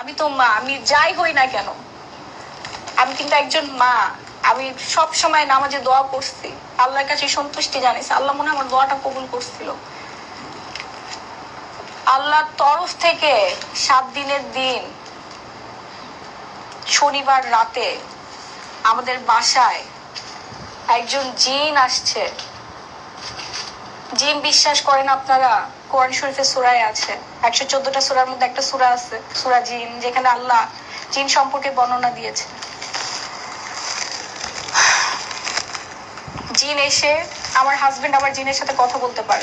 আমি তো মা, আমি যাই হই না কেন, আমি কিন্তু একজন মা। আমি সব সময় নামাজে দোয়া করছি, আল্লাহর কাছে সন্তুষ্টি জানিয়েছি, আল্লাহ মনে হয় আমার দোয়াটা কবুল করছিল। আল্লাহর তরফ থেকে 7 দিনের দিন শনিবার রাতে আমাদের বাসায় একজন জিন আসছে। জিন বিশ্বাস করেন আপনারা? কোরআন শরীফের সূরায় আছে, 114টা সূরার মধ্যে একটা সূরা আছে সূরা জিন, যেখানে আল্লাহ জিন সম্পর্কে বর্ণনা দিয়েছে। জিন এসে, আমার হাজবেন্ড আবার জিনের সাথে কথা বলতে পারে।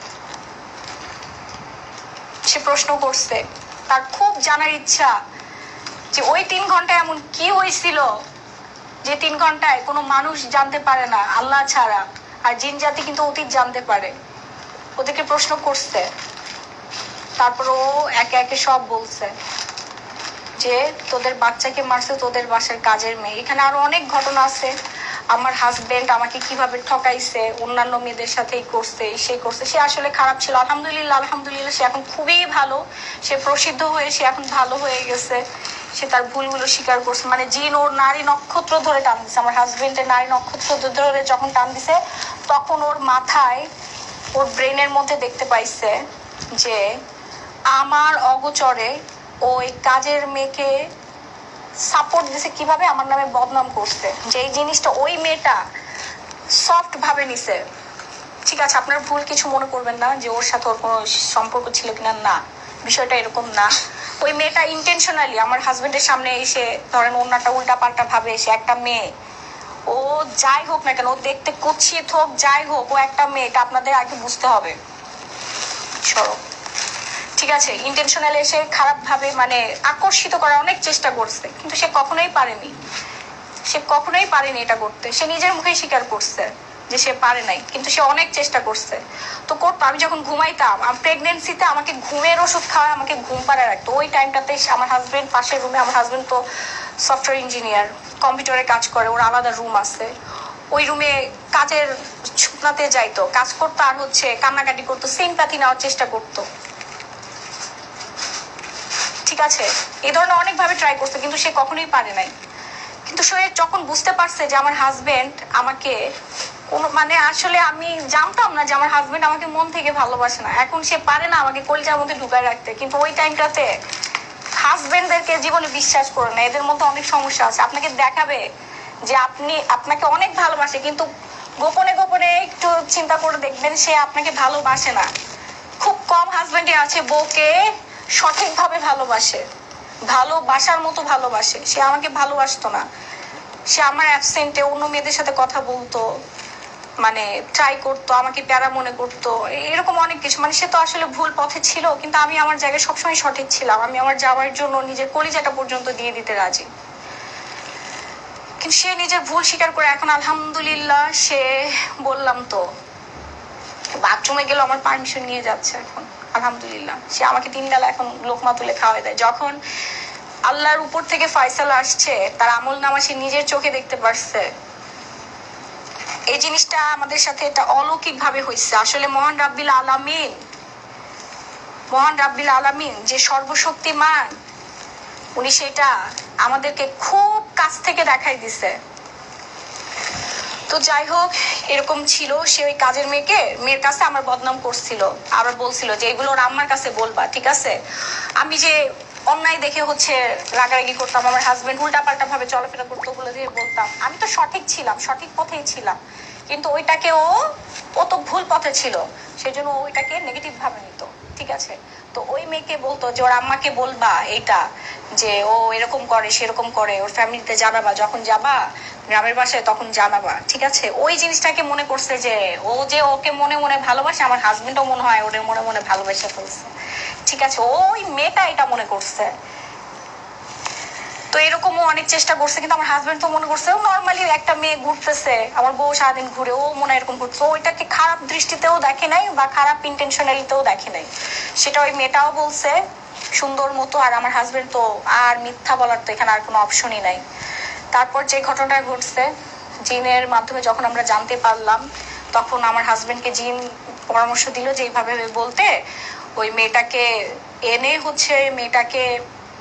সে প্রশ্ন করছে, তার খুব জানার ইচ্ছা যে ওই 3 ঘন্টায় এমন কি হয়েছিল যে 3 ঘন্টায় কোনো মানুষ জানতে পারে না আল্লাহ ছাড়া, আর জিন জাতি কিন্তু অতীত জানতে পারে। ওদেরকে প্রশ্ন করছে, তারপর ও একে একে সব বলছে যে তোদের বাচ্চাকে মারছে তোদের বাসার কাজের মেয়ে। এখানে আরো অনেক ঘটনা আছে, আমার হাজবেন্ড আমাকে কিভাবে ঠকাইছে, অন্যান্য মেয়েদের সাথেই করছে, সে করছে। সে আসলে খারাপ ছিল, আলহামদুলিল্লাহ আলহামদুলিল্লাহ সে এখন খুবই ভালো, সে প্রসিদ্ধ হয়ে সে এখন ভালো হয়ে গেছে, সে তার ভুলগুলো স্বীকার করছে। মানে জিন ওর নারী নক্ষত্র ধরে টান দিছে, আমার হাজবেন্ডের নারী নক্ষত্র ধরে যখন টান দিছে, তখন ওর মাথায়, ওর ব্রেনের মধ্যে দেখতে পাইছে যে আমার অগোচরে ওই কাজের মেয়েকে সাপোর্ট দিছে, কিভাবে আমার নামে বদনাম করছে। যে এই জিনিসটা ওই মেয়েটা সফট ভাবে নিছে। ঠিক আছে, আপনার ভুল কিছু মনে করবেন না যে ওর সাথে ওর কোনো সম্পর্ক ছিল কিনা, না, বিষয়টা এরকম না। ওই মেয়েটা ইন্টেনশনালি আমার হাজবেন্ডের সামনে এসে, ধরেন অন্যটা উল্টা পাল্টা ভাবে, এসে একটা মেয়ে, ও যাই হোক না কেন, ও দেখতে কুৎসিত হোক যাই হোক, ও একটা মেয়ে, এটা আপনাদের আগে বুঝতে হবে। সরো, ঠিক আছে, ইন্টেনশনাল এসে খারাপ ভাবে মানে আকর্ষিত করার অনেক চেষ্টা করছে, কিন্তু সে কখনোই পারেনি, সে কখনোই পারেনি এটা করতে। সে নিজের মুখেই স্বীকার করছে যে সে পারে নাই, কিন্তু সে অনেক চেষ্টা করছে। তো করতো, আমি যখন ঘুমাইতাম, প্রেগনেন্সিতে আমাকে ঘুমের ওষুধ খাওয়া, আমাকে ঘুম পাড়ায় রাখতো। ওই টাইমটাতে আমার হাজবেন্ড পাশের রুমে, আমার হাজবেন্ড তো সফটওয়্যার ইঞ্জিনিয়ার, কম্পিউটারে কাজ করে, ওর আলাদা রুম আছে, ওই রুমে কাজের শুকনাতে যাইতো, কাজ করতো, আর হচ্ছে কান্নাকাটি করতো, সিম্প্যাথি নেওয়ার চেষ্টা করতো। ঠিক আছে, এই ধরনের অনেকভাবে ট্রাই করছে, কিন্তু সে কখনোই পারে নাই। কিন্তু সে যখন বুঝতে পারছে যে আমার হাজবেন্ড আমাকে কোনো, মানে আসলে আমি জানতাম না যে আমার হাজবেন্ড আমাকে মন থেকে ভালোবাসে না, এখন সে পারে না আমাকে কলিজার মধ্যে ঢুকায় রাখতে। কিন্তু ওই টাইমটাতে হাজবেন্ডদেরকে জীবনে বিশ্বাস করে না, এদের মধ্যে অনেক সমস্যা আছে। আপনাকে দেখাবে যে আপনাকে অনেক ভালোবাসে, কিন্তু গোপনে গোপনে একটু চিন্তা করে দেখবেন সে আপনাকে ভালোবাসে না। খুব কম হাজবেন্ডই আছে বউকে সঠিকভাবে ভালোবাসে, ভালোবাসার মতো ভালোবাসে। সে আমাকে ভালোবাসতো না, সে আমার অ্যাবসেন্টে অন্য মেয়েদের সাথে কথা বলতো, মানে ট্রাই করতো, আমাকে প্যারা মনে করতো, এরকম অনেক কিছু। মানে সে তো আসলে ভুল পথে ছিল, কিন্তু আমি আমার জায়গায় সবসময় সঠিক ছিলাম। আমি আমার যাওয়ার জন্য নিজের কলিজাটা পর্যন্ত দিয়ে দিতে রাজি। কিন্তু সে নিজের ভুল স্বীকার করে এখন আলহামদুলিল্লাহ, সে বললাম তো বাথরুমে গেলে আমার পারমিশন নিয়ে যাচ্ছে এখন, আলহামদুলিল্লাহ। সে আমাকে 3 বেলা এখন লোকমা তুলে খাওয়াই দেয়। যখন আল্লাহর উপর থেকে ফয়সালা আসছে, তার আমল নামা সে নিজের চোখে দেখতে পারছে। এই জিনিসটা আমাদের সাথে এটা অলৌকিক ভাবে হয়েছে। আসলে মহান রাব্বিল আলামিন যে সর্বশক্তিমান, উনি সেটা আমাদেরকে খুব কাছ থেকে দেখাই দিছে। তো যাই হোক, এরকম ছিল। সে ওই কাজের মেয়ের কাছে আমার বদনাম করছিল, আবার বলছিল যে এগুলো ওর আম্মার কাছে বলবা, ঠিক আছে। আমি যে অন্যায় দেখে হচ্ছে রাগারাগি করতাম, আমার হাজবেন্ড উল্টাপাল্টা ভাবে চলাফেরা করতো, ওগুলো দিয়ে বলতাম। আমি তো সঠিক ছিলাম, সঠিক পথেই ছিলাম, কিন্তু ওইটাকে ও তো ভুল পথে ছিল, সেজন্য ওইটাকে নেগেটিভ ভাবে নিত। ঠিক আছে, তো ওই মেয়েকে বলতো যে ওর আম্মাকে বলবা এইটা, যে ও এরকম করে সেরকম করে, ওর ফ্যামিলিতে জানাবা, যখন যাবা গ্রামের বাসায় তখন জানাবা। ঠিক আছে, ওই জিনিসটাকে মনে করছে যে ও যে ওকে মনে মনে ভালোবাসে, আমার হাজবেন্ডও মনে হয় ওদের মনে মনে ভালোবেসে ফেলছে। ঠিক আছে, ওই মেয়েটা এটা মনে করছে। তো এরকমও অনেক চেষ্টা করছে, কিন্তু আমার হাজবেন্ড তো মনে করছে ও নর্মালি একটা মেয়ে ঘুরতেছে, আমার বউ সারাদিন ঘুরে, ও মনে হয় এরকম করছে। ওইটাকে খারাপ দৃষ্টিতেও দেখে নাই বা খারাপ ইন্টেনশনালিতেও দেখে নাই, সেটা ওই মেয়েটাও বলছে সুন্দর মতো। আর আমার হাজবেন্ড তো আর মিথ্যা বলার তো এখানে আর কোনো অপশনই নাই। তারপর যে ঘটনাটা ঘটছে, জিনের মাধ্যমে যখন আমরা জানতে পারলাম, তখন আমার হাজবেন্ডকে জিন পরামর্শ দিল যে এইভাবে বলতে, ওই মেয়েটাকে এনে হচ্ছে মেয়েটাকে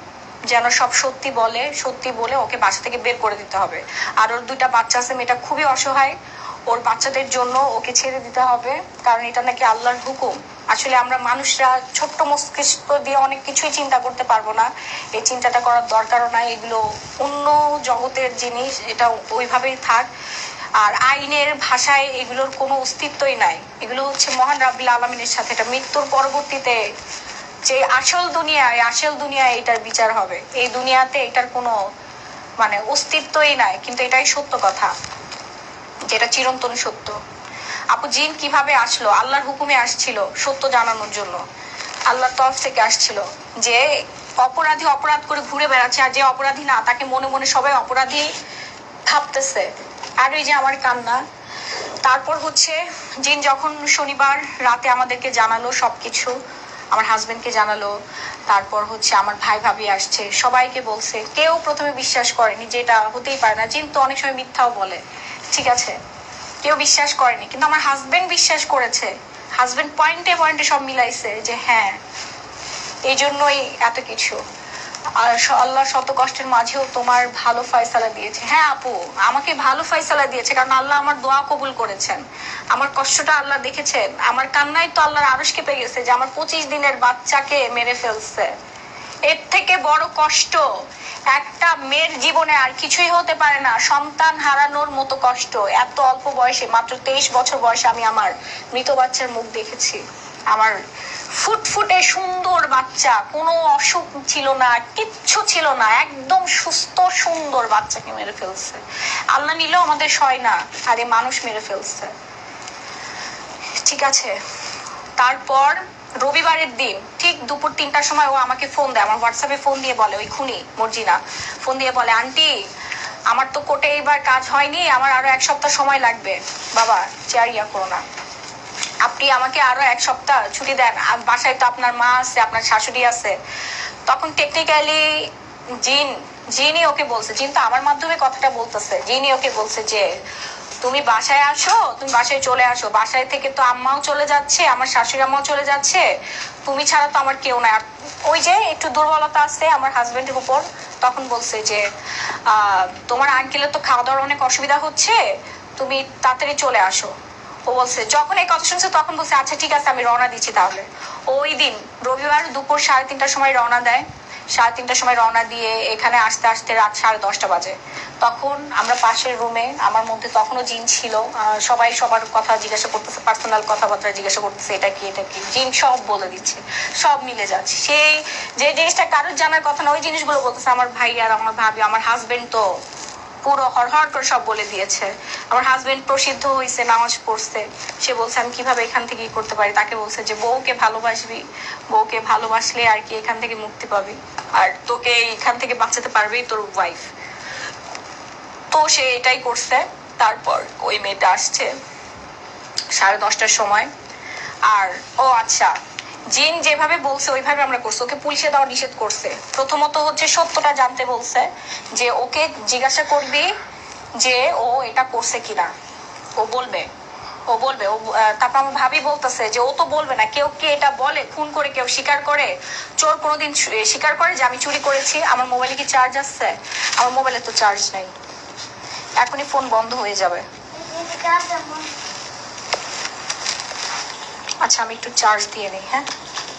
যেন সব সত্যি বলে, সত্যি বলে ওকে বাসা থেকে বের করে দিতে হবে। আর ওর 2টা বাচ্চা আছে, মেয়েটা খুবই অসহায়, ওর বাচ্চাদের জন্য ওকে ছেড়ে দিতে হবে, কারণ এটা নাকি আল্লাহর হুকুম। আসলে আমরা মানুষরা ছোট্ট মস্তিষ্ক দিয়ে অনেক কিছুই চিন্তা করতে পারবো না, এই চিন্তাটা করার দরকারও নাই, এগুলো অন্য জগতের জিনিস, এটা ওইভাবেই থাক। আর আইনের ভাষায় এগুলোর কোনো অস্তিত্বই নাই, এগুলো হচ্ছে মহান রাব্বিল আলামিনের সাথে, এটা মৃত্যুর পরবর্তীতে যে আসল দুনিয়ায় এটার বিচার হবে, এই দুনিয়াতে এটার কোনো মানে অস্তিত্বই নাই। কিন্তু এটাই সত্য কথা, যেটা চিরন্তন সত্য। আপু জিন কিভাবে আসলো? আল্লাহর হুকুমে আসছিল, সত্য জানানোর জন্য আল্লাহর তরফ থেকে আসছিল, যে অপরাধী অপরাধ করে ঘুরে বেড়াচ্ছে, আর যে অপরাধী না তাকে মনে মনে সবাই অপরাধী ভাবতেছে। আর ওই যে আমার কান্না। তারপর হচ্ছে জিন যখন শনিবার রাতে আমাদেরকে জানালো সবকিছু, আমার হাজবেন্ডকে জানালো, তারপর হচ্ছে আমার ভাই ভাবি আসছে, সবাইকে বলছে, কেউ প্রথমে বিশ্বাস করেনি, যে এটা হতেই পারে না, জিন তো অনেক সময় মিথ্যাও বলে, ঠিক আছে, কেউ বিশ্বাস করেনি, কিন্তু আমার হাজবেন্ড বিশ্বাস করেছে। হাজবেন্ড পয়েন্টে পয়েন্টে সব মিলাইছে যে হ্যাঁ, এই জন্যই এত কিছু। আর আল্লাহ শত কষ্টের মাঝেও তোমার ভালো ফয়সালা দিয়েছে। হ্যাঁ আপু, আমাকে ভালো ফয়সালা দিয়েছে, কারণ আল্লাহ আমার দোয়া কবুল করেছেন, আমার কষ্টটা আল্লাহ দেখেছেন, আমার কান্নাই তো আল্লাহর আরশ কেঁপে গেছে যে আমার 25 দিনের বাচ্চাকে মেরে ফেলছে। এর থেকে বড় কষ্ট একটা মেয়ের জীবনে আর কিছুই হতে পারে না, সন্তান হারানোর মতো কষ্ট। এত অল্প বয়সে, মাত্র 23 বছর বয়সে আমি আমার মৃত বাচ্চার মুখ দেখেছি। আমার ফুটফুটে সুন্দর বাচ্চা, কোনো অসুখ ছিল না, কিচ্ছু ছিল না, একদম সুস্থ সুন্দর বাচ্চাকে মেরে ফেলছে। আল্লাহ নিলেও আমাদের সয় না, আর এই মানুষ মেরে ফেলছে, ঠিক আছে। তারপর রবিবারের দিন ঠিক দুপুর 3টার সময় ও আমাকে ফোন দেয়, আমার হোয়াটসঅ্যাপে ফোন দিয়ে বলে, ওই খুনি মর্জিনা ফোন দিয়ে বলে, আন্টি আমার তো কোর্টে এইবার কাজ হয়নি, আমার আরো 1 সপ্তাহ সময় লাগবে। বাবা চেয়ার ইয়া করো না, আপনি আমাকে আরো 1 সপ্তাহ ছুটি দেন, বাসায় তো আপনার মা আছে, আপনার শাশুড়ি আছে। তখন টেকনিক্যালি জিনই ওকে বলছে, জিন তো আমার মাধ্যমে কথাটা বলতেছে, জিনই ওকে বলছে যে তুমি বাসায় আসো, তুমি বাসায় চলে আসো, বাসায় থেকে তো আম্মাও চলে যাচ্ছে, আমার শাশুড়ি আম্মাও চলে যাচ্ছে, তুমি ছাড়া তো আমার কেউ নাই। আর ওই যে একটু দুর্বলতা আছে আমার হাজবেন্ডের উপর, তখন বলছে যে তোমার আঙ্কেলের তো খাওয়া দাওয়ার অনেক অসুবিধা হচ্ছে, তুমি তাড়াতাড়ি চলে আসো। ও বলছে, যখন এই কথা শুনছে তখন বলছে আচ্ছা ঠিক আছে আমি রওনা দিচ্ছি তাহলে। ওই দিন রবিবার দুপুর 3:30টার সময় রওনা দেয়, 3:30টার সময় রওনা দিয়ে এখানে আসতে আসতে রাত 10:30 বাজে। তখন আমরা পাশের রুমে, আমার মধ্যে তখনও জিন ছিল, সবাই সবার কথা জিজ্ঞাসা করতেছে, পার্সোনাল কথাবার্তা জিজ্ঞাসা করতেছে, এটা কি এটা কি, জিন সব বলে দিচ্ছে, সব মিলে যাচ্ছে। সেই যে জিনিসটা কারোর জানার কথা না, ওই জিনিসগুলো বলতেছে আমার ভাই আর আমার ভাবি। আমার হাজবেন্ড তো পুরো হরহর করে সব বলে দিয়েছে। আমার হাজবেন্ড প্রসিদ্ধ হয়েছে, নামাজ পড়ছে, সে বলছে আমি কিভাবে এখান থেকে কি করতে পারি। তাকে বলছে যে বউকে ভালোবাসবি, বউকে ভালোবাসলে আর কি এখান থেকে মুক্তি পাবি, আর তোকে এখান থেকে বাঁচাতে পারবেই তোর ওয়াইফ। তো সে এটাই করছে। তারপর ওই মেয়েটা আসছে 10:30টার সময়। আর ও আচ্ছা, জিন যেভাবে বলছে ওইভাবে আমরা করছি, ওকে পুলিশে দেওয়া নিষেধ করছে। প্রথমত হচ্ছে সত্যটা জানতে বলছে, যে ওকে জিজ্ঞাসা করবি যে ও এটা করছে কিনা, ও বলবে, ও বলবে। তারপর আমার ভাবি বলতেছে যে ও তো বলবে না, কেউ কে এটা বলে, খুন করে কেউ স্বীকার করে, চোর কোনোদিন স্বীকার করে যে আমি চুরি করেছি। আমার মোবাইলে কি চার্জ আছে? আমার মোবাইলে তো চার্জ নেই, এখনই ফোন বন্ধ হয়ে যাবে। আচ্ছা আমি একটু চার্জ দিয়ে নিই, হ্যাঁ।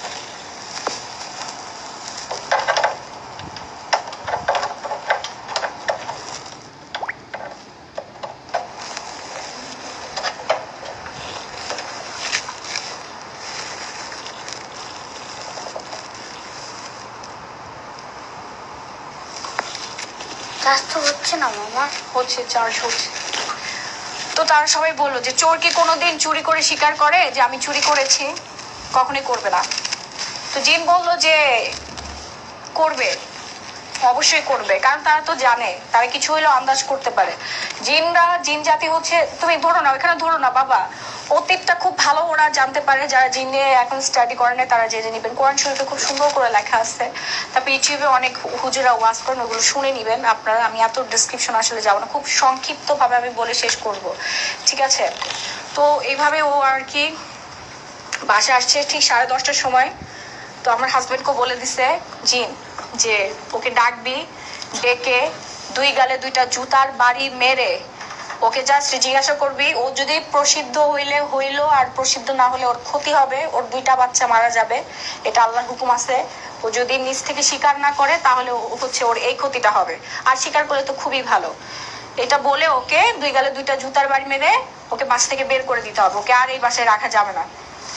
চার্জ তো হচ্ছে না মামা। হচ্ছে, চার্জ হচ্ছে। তো তারা সবাই বললো যে চোর কি কোনোদিন চুরি করে স্বীকার করে যে আমি চুরি করেছি? কখনোই করবে না। তো জিন বললো যে করবে, অবশ্যই করবে, কারণ তারা তো জানে, তারা কিছু হইলেও আন্দাজ করতে পারে। জিন জাতি হচ্ছে, তুমি ধরো না, ওইখানে ধরো না বাবা, অতীতটা খুব ভালো ওরা জানতে পারে, যারা জিন নিয়ে এখন স্টাডি করেন তারা জেনে নিবেন। কোরআন শরীফে খুব সুন্দর করে লেখা আছে, তারপর ইউটিউবে অনেক হুজুরা ওয়াজ করেন, ওগুলো শুনে নিবেন আপনারা। আমি এত ডিসক্রিপশন আসলে যাবো না, খুব সংক্ষিপ্ত ভাবে আমি বলে শেষ করব, ঠিক আছে। তো এইভাবে ও আর কি বাসা আসছে ঠিক 10:30টার সময়। তো আমার হাজবেন্ডকে বলে দিছে জিন যে ওকে ডাকবি, ডেকে 2 গালে 2টা জুতার বাড়ি মেরে ওকে জাস্ট জিজ্ঞাসা করবি, ও যদি প্রসিদ্ধ হইলো, আর প্রসিদ্ধ না হলে ওর ক্ষতি হবে, ওর 2টা বাচ্চা মারা যাবে, এটা আল্লাহর হুকুম আছে। ও যদি নিজ থেকে স্বীকার না করে তাহলে হচ্ছে ওর এই ক্ষতিটা হবে, আর স্বীকার করলে তো খুবই ভালো। এটা বলে ওকে 2 গালে 2টা জুতার বাড়ি মেরে ওকে বাসা থেকে বের করে দিতে হবে, ওকে আর এই বাসায় রাখা যাবে না।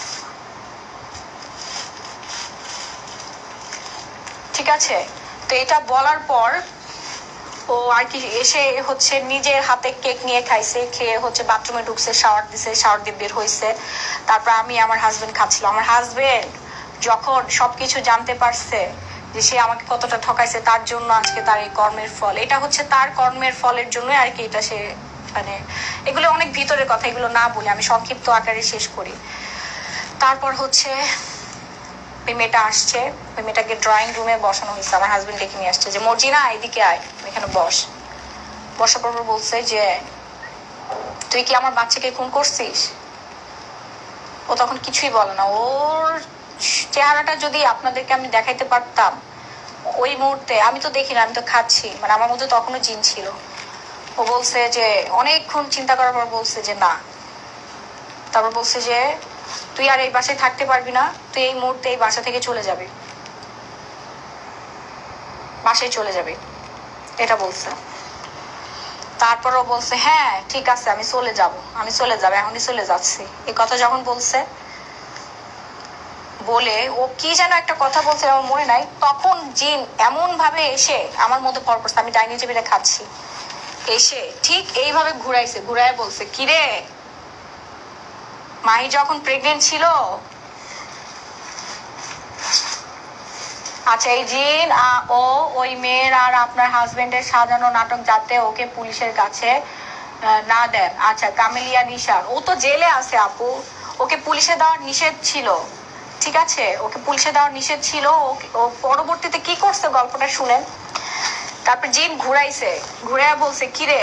ঠিক আছে? তো এটা বলার পর ও আর কি এসে হচ্ছে নিজের হাতে কেক নিয়ে খাইছে, খেয়ে হচ্ছে বাথরুমে ঢুকছে, শাওয়ার দিছে, শাওয়ার দিয়ে বের হয়েছে। তারপর আমি আমার হাজবেন্ড খাচ্ছিল। আমার হাজবেন্ড যখন সবকিছু জানতে পারছে যে সে আমাকে কতটা ঠকাইছে, তার জন্য আজকে তার এই কর্মের ফল, এটা হচ্ছে তার কর্মের ফলের জন্য আর কি। এটা সে মানে এগুলো অনেক ভিতরের কথা, এগুলো না বলে আমি সংক্ষিপ্ত আকারে শেষ করি। তারপর হচ্ছে ওই মেয়েটা আসছে, ওই মেয়েটাকে ড্রয়িং রুমে বসানো হয়েছে। আমার হাজবেন্ড ডেকে নিয়ে আসছে যে মর্জিনা এদিকে আয়, এখানে বস। বসার পর বলছে যে তুই কি আমার বাচ্চাকে খুন করছিস? ও তখন কিছুই বলে না। ওর চেহারাটা যদি আপনাদেরকে আমি দেখাইতে পারতাম ওই মুহূর্তে, আমি তো দেখি না, আমি তো খাচ্ছি, মানে আমার মধ্যে তখনও জিন ছিল। ও বলছে যে অনেকক্ষণ চিন্তা করার পর বলছে যে না। তারপর বলছে যে তুই আর এই বাসায় থাকতে পারবি না, তুই এই মুহূর্তে এই বাসা থেকে চলে যাবি, বাসায় চলে যাবি, এটা বলছে। তারপর ও বলছে হ্যাঁ ঠিক আছে আমি চলে যাব, এখনই চলে যাচ্ছি। এই কথা যখন বলছে, বলে ও কি যেন একটা কথা বলছে আমার মনে নাই, তখন জিন এমন ভাবে এসে আমার মধ্যে ভর করছে, আমি ডাইনিং টেবিলে খাচ্ছি, এসে ঠিক এইভাবে ঘুরায় বলছে কিরে মাহি যখন প্রেগনেন্ট ছিল, আচ্ছা এই জিন ও ওই মেয়ের আর আপনার হাজবেন্ডের সাজানো নাটক যাতে ওকে পুলিশের কাছে না দেন। আচ্ছা কামেলিয়া নিশার, ও তো জেলে আছে আপু, ওকে পুলিশে দেওয়ার নিষেধ ছিল। ঠিক আছে, ওকে পুলিশে দেওয়ার নিষেধ ছিল। ও পরবর্তীতে কি করছে গল্পটা শুনেন। তারপর জিন ঘুরে বলছে কিরে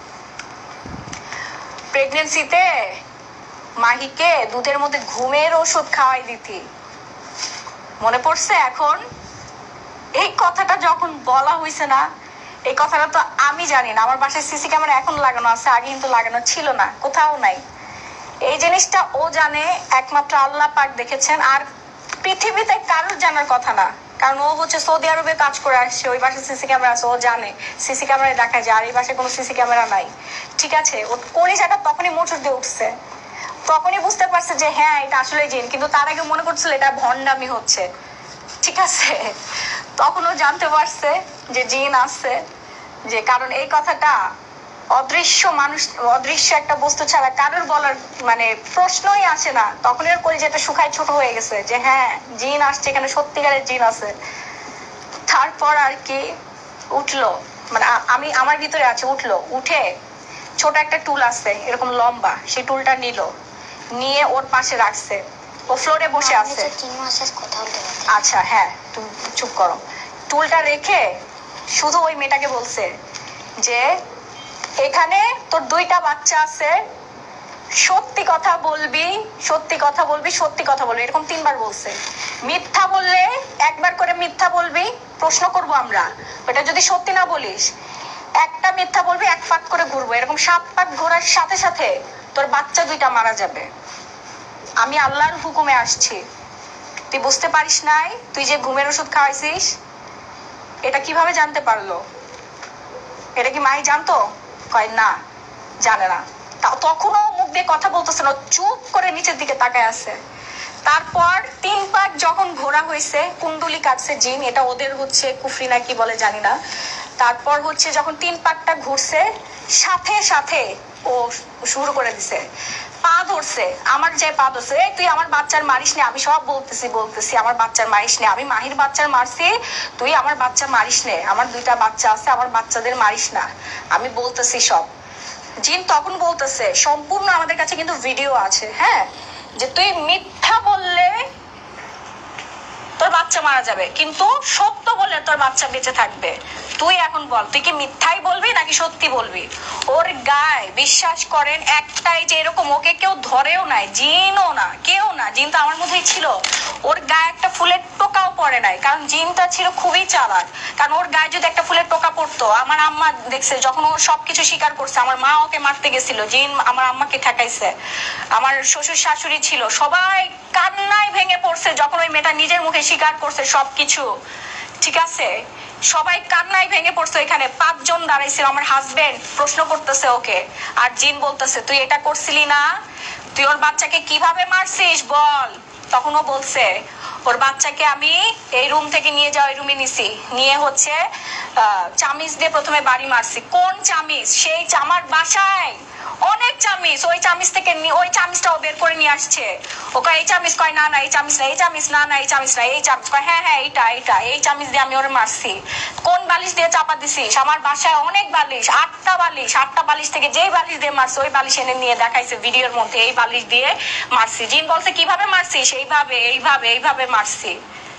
প্রেগনেন্সিতে মাহিকে দুধের মধ্যে ঘুমের ওষুধ খাওয়াই দিতি, মনে পড়ছে এখন? এই কথাটা যখন বলা হয়েছে না, এই কথাটা তো আমি জানি না, আমার বাসায় সিসি ক্যামেরা এখন লাগানো আছে, আগে কিন্তু লাগানো ছিল না, কোথাও নাই। এই জিনিসটা ও জানে, একমাত্র আল্লাহ পাক দেখেছেন, আর পৃথিবীতে কারোর জানার কথা না, কারণ ও হচ্ছে সৌদি আরবে কাজ করে আসছে, ওই বাসায় সিসি ক্যামেরা আছে, ও জানে সিসি ক্যামেরায় দেখা যায়, আর এই বাসায় কোনো সিসি ক্যামেরা নাই। ঠিক আছে, ও কলিজাটা তখনই মোচড় দিয়ে উঠছে, তখনই বুঝতে পারছে যে হ্যাঁ এটা আসলে জিন, কিন্তু তার আগে মনে করছিল এটা ভণ্ডামি হচ্ছে। ঠিক আছে, তখনও জানতে পারছে যে জিন আসছে, যে কারণ এই কথাটা অদৃশ্য মানুষ, অদৃশ্য একটা বস্তু ছাড়া কারোর বলার মানে প্রশ্নই আসে না। তখন এর কলিজাটা শুকায় ছোট হয়ে গেছে যে হ্যাঁ জিন আসছে, এখানে সত্যিকারের জিন আছে। তারপর আর কি উঠলো, মানে আমি আমার ভিতরে আছে, উঠে ছোট একটা টুল আছে এরকম লম্বা, সেই টুলটা নিয়ে ওর পাশে রাখছে, ও ফ্লোরে বসে আছে। আচ্ছা হ্যাঁ তুমি চুপ করো। টুলটা রেখে শুধু ওই মেয়েটাকে বলছে যে এখানে তোর 2টা বাচ্চা আছে, সত্যি কথা বলবি, এরকম 3বার বলছে। মিথ্যা বললে 1বার করে মিথ্যা বলবি, প্রশ্ন করব আমরা, ওটা যদি সত্যি না বলিস একটা মিথ্যা বলবি, 1 পাক করে ঘুরবো, এরকম 7 পাক ঘোরার সাথে সাথে তোর বাচ্চা 2টা মারা যাবে। আমি আল্লাহর হুকুমে আসছি, তুই বুঝতে পারিস নাই, তুই যে ঘুমের ওষুধ খাওয়াইছিস। এটা কিভাবে জানতে পারলো? এটা কি মাই জানতো? কয় না, জানে না। তখনও মুখ দিয়ে কথা বলতেছে না, চুপ করে নিচের দিকে তাকায় আছে। তারপর 3 পাক যখন ঘোরা হয়েছে, কুণ্ডলি কাটছে জিন, এটা ওদের হচ্ছে কুফরি না কি বলে জানি না। তারপর হচ্ছে যখন 3 পাকটা ঘুরছে, সাথে সাথে ও শুরু করে দিছে পা ধরছে, আমার যে পা ধরছে, তুই আমার বাচ্চার মারিস নে, আমি সব বলতেছি আমার বাচ্চার মারিস নে, আমি মাহির বাচ্চার মারছি, তুই আমার বাচ্চা মারিস নে, আমার 2টা বাচ্চা আছে, আমার বাচ্চাদের মারিস না, আমি বলতেছি সব। জিন তখন বলতেছে, সম্পূর্ণ আমাদের কাছে কিন্তু ভিডিও আছে, হ্যাঁ, যে তুই মিথ্যা বললে তোর বাচ্চা মারা যাবে, কিন্তু সত্য বলে তোর বাচ্চা বেঁচে থাকবে। তুই এখন বল, তুই কি মিথ্যাই বলবি নাকি সত্যি বলবি? ওর গায়ে বিশ্বাস করেন একটাই যে এরকম ওকে কেউ ধরেও নাই, জিনও না, কেউ না, জিন তো আমার মধ্যেই ছিল। ওর গায়ে একটা ফুলের টোকাও পড়ে নাই, কারণ জিনটা ছিল খুবই চালাক। কারণ ওর গায়ে যদি একটা ফুলের টোকা পড়তো, আমার আম্মা দেখছে যখন ও সবকিছু স্বীকার করছে, আমার মা ওকে মারতে গেছিল, জিন আমার আম্মাকে ঠেকাইছে, আমার শ্বশুর শাশুড়ি ছিল, সবাই কান্নায় ভেঙে পড়ছে যখন ওই মেয়েটা নিজের মুখে স্বীকার করছে সবকিছু। ঠিক আছে, সবাই কান্নায় ভেঙে পড়ছে। এখানে 5 জন দাঁড়াইছিল, আমার হাজবেন্ড প্রশ্ন করতেছে ওকে, আর জিন বলতেছে তুই এটা করছিলি না, তুই ওর বাচ্চাকে কিভাবে মারছিস বল। তখন ও বলছে ওর বাচ্চাকে আমি এই রুম থেকে নিয়ে যাও, এই রুমে নিছি, নিয়ে হচ্ছে চামিচ দিয়ে প্রথমে বাড়ি মারছি। কোন চামিচ? সেই আমার বাসায় অনেক চামিচ, ওই চামিচ থেকে ওই চামিচটাও বের করে নিয়ে আসছে। ওকে এই চামিচ কয় না না এই চামিচ না, এই চামিচ না না এই চামিচ না, এই চামিচ কয় হ্যাঁ হ্যাঁ এইটা এইটা, এই চামিচ দিয়ে আমি ওরে মারছি। কোন বালিশ দিয়ে চাপা দিছিস? আমার বাসায় অনেক বালিশ, 8টা বালিশ, 8টা বালিশ থেকে যেই বালিশ দিয়ে মারছে ওই বালিশ এনে নিয়ে দেখাইছে ভিডিওর মধ্যে, এই বালিশ দিয়ে মারছি। জিন বলছে কিভাবে মারছিস? এইভাবে এইভাবে এইভাবে মারছি।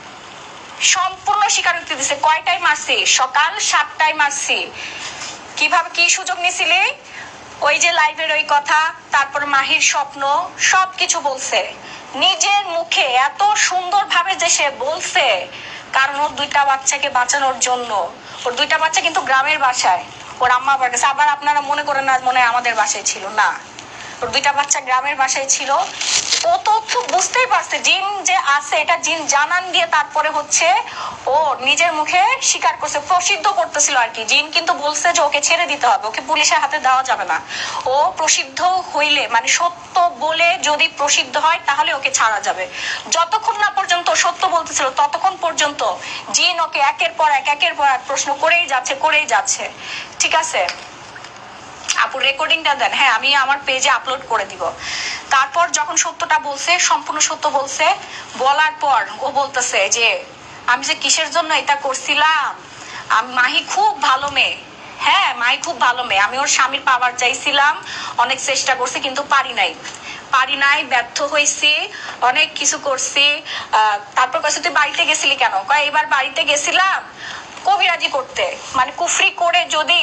সম্পূর্ণ স্বীকারোক্তি দিছে। কয়টায় মারছি? সকাল 7টায় মারছি। কিভাবে, কি সুযোগ নিছিলি? ওই যে লাইভের ওই কথা, তারপর মাহির স্বপ্ন, সবকিছু বলছে নিজের মুখে, এত সুন্দর ভাবে যে সে বলছে, কারণ ওর 2টা বাচ্চাকে বাঁচানোর জন্য। ওর 2টা বাচ্চা কিন্তু গ্রামের বাসায়, ওর আম্মা আবার কাছে। আবার আপনারা মনে করেন না মনে হয় আমাদের বাসায় ছিল, না, ওর 2টা বাচ্চা গ্রামের বাসায় ছিল। ও তো বুঝতেই পারছে জিন যে আছে, এটা জিন জানান দিয়ে তারপরে হচ্ছে ও নিজের মুখে স্বীকার করছে, প্রসিদ্ধ করতেছিল আর কি। জিন কিন্তু বলছে যে ওকে ছেড়ে দিতে হবে, ওকে পুলিশের হাতে দেওয়া যাবে না। ও প্রসিদ্ধ হইলে, মানে সত্য বলে যদি প্রসিদ্ধ হয় তাহলে ওকে ছাড়া যাবে। যতক্ষণ না পর্যন্ত সত্য বলতেছিল ততক্ষণ পর্যন্ত জিন ওকে একের পর এক প্রশ্ন করেই যাচ্ছে করেই যাচ্ছে। ঠিক আছে আপু, রেকর্ডিংটা দেন। হ্যাঁ, আমি আমার পেজে আপলোড করে দিব। তারপর যখন সত্যটা বলছে, সম্পূর্ণ সত্য বলছে, বলার পর ও বলতেছে যে আমি যে কিসের জন্য এটা করছিলাম, মাহি খুব ভালো মেয়ে। হ্যাঁ, মাহি খুব ভালো মেয়ে। আমি ওর স্বামীর পাওয়ার চাইছিলাম, অনেক চেষ্টা করছি কিন্তু পারি নাই, ব্যর্থ হয়েছি, অনেক কিছু করছি। তারপর কাছে তুই বাড়িতে গেছিলি কেন? কয় এবার বাড়িতে গেছিলাম কবিরাজি করতে, মানে কুফরি করে যদি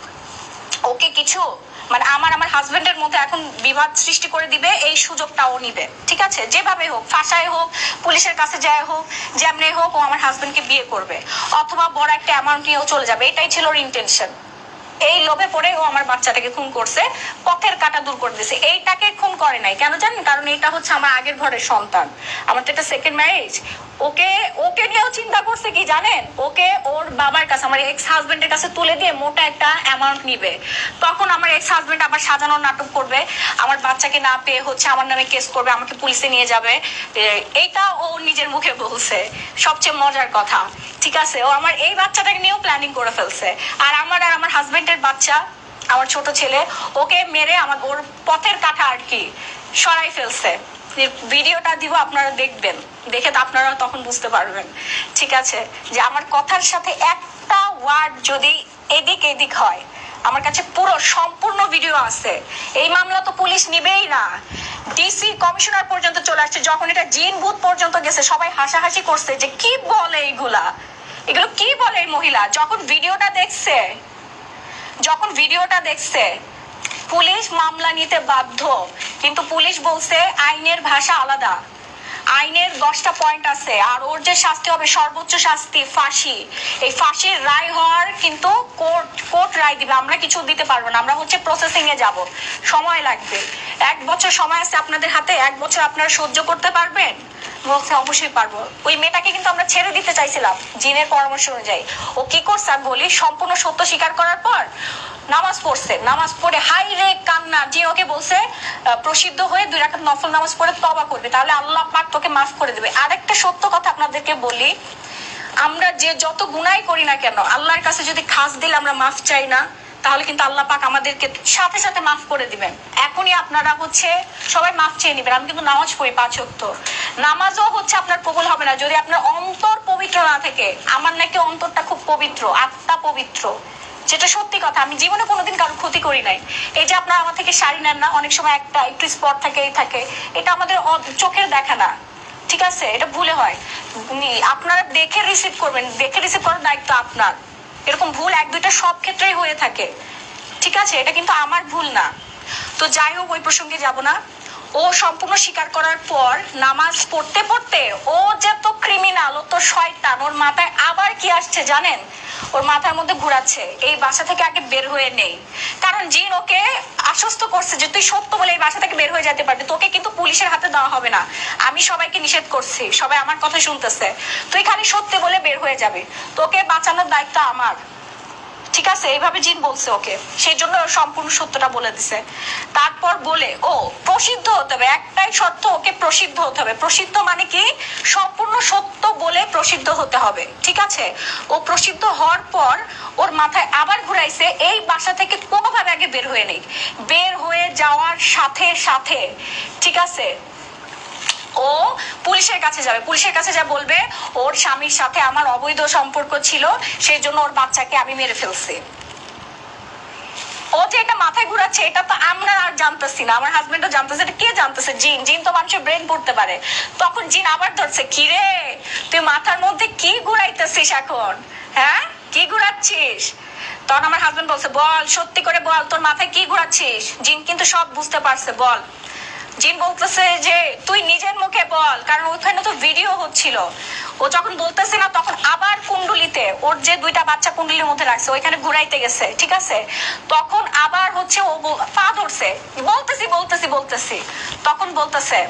ওকে কিছু, মানে আমার হাজবেন্ডের মধ্যে এখন বিবাদ সৃষ্টি করে দিবে, এই সুযোগটাও নিবে। ঠিক আছে, যেভাবে হোক, ফাঁসায় হোক, পুলিশের কাছে যায় হোক, যেমনি হোক, ও আমার হাজবেন্ডকে বিয়ে করবে, অথবা বড় একটা অ্যামাউন্ট নিয়েও চলে যাবে। এটাই ছিল ওর ইন্টেনশন। এই লোভে পড়ে ও আমার বাচ্চাটাকে খুন করছে, পথের কাটা দূর করে দিয়েছে। এইটাকে খুন করে নাই কেন জানেন? কারণ এটা হচ্ছে আমার আগের ঘরের সন্তান, আমার তো এটা সেকেন্ড ম্যারেজ। ওকে নিয়েও চিন্তা করছে কি জানেন? ওকে ওর বাবার কাছে, আমার এক্স হাজবেন্ডের কাছে তুলে দিয়ে মোটা একটা অ্যামাউন্ট নিবে। তখন আমার এক্স হাজবেন্ড আবার সাজানোর নাটক করবে, আমার বাচ্চাকে না পেয়ে হচ্ছে আমার নামে কেস করবে, আমাকে পুলিশে নিয়ে যাবে। এইটা ও নিজের মুখে বলছে। সবচেয়ে মজার কথা, ঠিক আছে, ও আমার এই বাচ্চাটাকে নিয়েও প্ল্যানিং করে ফেলছে। আর আমার হাজবেন্ডের বাচ্চা, আমার ছোট ছেলে, ওকে মেরে আমার ওর পথের কাঁটা আর কি সরাই ফেলছে। ভিডিওটা দিব, আপনারা দেখবেন, দেখে তো আপনারা তখন বুঝতে পারবেন। ঠিক আছে, যে আমার কথার সাথে একটা ওয়ার্ড যদি এদিক হয়, আমার কাছে পুরো সম্পূর্ণ ভিডিও আছে। এই মামলা তো পুলিশ নিবেই না, ডিসি কমিশনার পর্যন্ত চলে আসছে। যখন এটা জিন ভূত পর্যন্ত গেছে, সবাই হাসাহাসি করছে যে কি বলে এগুলো কি বলে এই মহিলা। যখন ভিডিওটা দেখছে পুলিশ মামলা নিতে বাধ্য, কিন্তু পুলিশ বলছে আইনের ভাষা আলাদা, আইনের 10টা পয়েন্ট আছে, আর ওর যে শাস্তি হবে সর্বোচ্চ শাস্তি ফাঁসি। এই ফাঁসির রায় হওয়ার কিন্তু কোর্ট রায় দিবে, আমরা কিছু দিতে পারবো না, আমরা হচ্ছে প্রসেসিং এ যাব, সময় লাগবে। 1 বছর সময় আছে আপনাদের হাতে, 1 বছর আপনারা সহ্য করতে পারবেন? বলছে অবশ্যই পারবো। ওই মেয়েটাকে কিন্তু আমরা ছেড়ে দিতে চাইছিলাম জিনের পরামর্শ অনুযায়ী। ও কি করছে বলি, সম্পূর্ণ সত্য স্বীকার করার পর নামাজ পড়ছে, নামাজ পড়ে হাই রে কান্না, যে ওকে বলছে প্রসিদ্ধ হয়ে 2 রাকাত নফল নামাজ পড়ে তওবা করবে, তাহলে আল্লাহ পাক তোকে মাফ করে দেবে। আরেকটা সত্য কথা আপনাদেরকে বলি, আমরা যে যত গুনাই করি না কেন, আল্লাহর কাছে যদি খাস দিলে আমরা মাফ চাই না, তাহলে কিন্তু আল্লাহ পাক আমাদেরকে সাথে সাথে মাফ করে দিবেন। এখনই আপনারা হচ্ছে সবাই মাফ চেয়ে নিবেন। আমি কিন্তু নামাজ পড়ি 5 ওয়াক্ত, নামাজও হচ্ছে আপনার কবুল হবে না যদি আপনার অন্তর পবিত্র না থাকে। আমার নাকি অন্তরটা খুব পবিত্র, আত্মা পবিত্র, যেটা সত্যি কথা। আমি জীবনে কোনোদিন কারো ক্ষতি করি নাই। এই যে আপনারা আমার থেকে শাড়ি নেন না, অনেক সময় একটু স্পট থাকে, এটা আমাদের চোখের দেখা না, ঠিক আছে, এটা ভুলে হয়। আপনারা দেখে রিসিভ করবেন, দেখে রিসিভ করার দায়িত্ব আপনার। এরকম ভুল এক দুইটা সব ক্ষেত্রেই হয়ে থাকে, ঠিক আছে, এটা কিন্তু আমার ভুল না। তো যাই হোক, ওই প্রসঙ্গে যাব না। ও সম্পূর্ণ স্বীকার করার পর নামাজ পড়তে পড়তে ও যে তো ক্রিমিনাল, ও তো শয়তান, ওর মাথায় আবার কি আসছে জানেন? ওর মাথার মধ্যে ঘুরাচ্ছে এই বাসা থেকে আগে বের হয়ে নেই। কারণ জিন ওকে আশ্বস্ত করছে যে তুই সত্য বলে এই বাসা থেকে বের হয়ে যেতে পারবি, তোকে কিন্তু পুলিশের হাতে দেওয়া হবে না। আমি সবাইকে নিষেধ করছি, সবাই আমার কথা শুনতেছে, তুই খালি সত্যি বলে বের হয়ে যাবি, তোকে বাঁচানোর দায়িত্ব আমার। ঠিক আছে, এইভাবে জিন বলছে ওকে, সেই জন্য সম্পূর্ণ সত্যটা বলে দিছে। তারপর বলে ও প্রসিদ্ধ হতে হবে, একটাই শর্ত, ওকে প্রসিদ্ধ হতে হবে। প্রসিদ্ধ মানে কি? সম্পূর্ণ সত্য বলে প্রসিদ্ধ হতে হবে, ঠিক আছে। ও প্রসিদ্ধ হওয়ার পর ওর মাথায় আবার ঘুরাইছে এই বাসা থেকে কোনোভাবে আগে বের হয়ে নেই। বের হয়ে যাওয়ার সাথে সাথে, ঠিক আছে, ও পুলিশের কাছে যাবে, পুলিশের কাছে যা বলবে ওর স্বামীর সাথে আমার অবৈধ সম্পর্ক ছিল, সেই জন্য ওর বাচ্চাকে আমি মেরে ফেলছি। ও যে এটা মাথায় ঘুরাচ্ছে এটা তো আমরা আর জানতেছি না, আমার হাজবেন্ডও জানতেছে, এটা কে জানতেছে? জিন। জিন তো মানুষের ব্রেন পড়তে পারে। তখন জিন আবার ধরছে, কি রে তুই মাথার মধ্যে কি ঘুরাইতেছিস এখন, হ্যাঁ কি ঘুরাচ্ছিস? তখন আমার হাজবেন্ড বলছে, বল সত্যি করে বল তোর মাথায় কি ঘুরাচ্ছিস। জিন কিন্তু সব বুঝতে পারছে, বল। জিন বলতেছে যে তুই নিজের মুখে বল, কারণ ওখানে তো ভিডিও হচ্ছিল। ও যখন বলতেছে না তখন আবার কুণ্ডলিতে ওর যে দুইটা বাচ্চা কুণ্ডলির মধ্যে রাখছে ওইখানে ঘুরাইতে গেছে, ঠিক আছে। তখন আবার হচ্ছে ও পা ধরছে, বলতেছি বলতেছি বলতেছি, তখন বলতেছে,